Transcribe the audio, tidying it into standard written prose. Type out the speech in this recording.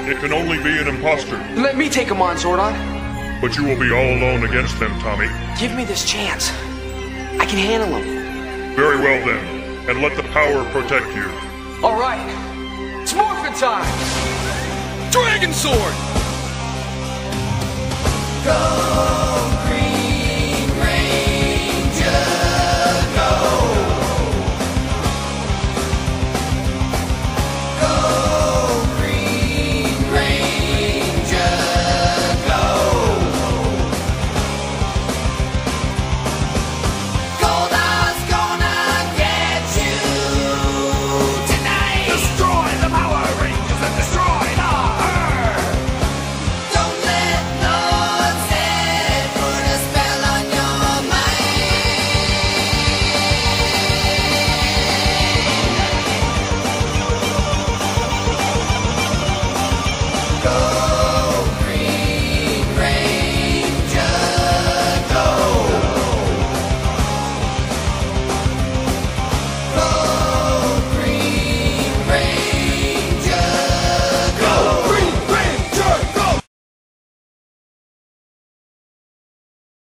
It can only be an imposter. Let me take him on, Zordon. But you will be all alone against them, Tommy. Give me this chance. I can handle him. Very well then, and let the power protect you. All right. It's morphin' time! Dragon Sword! Go!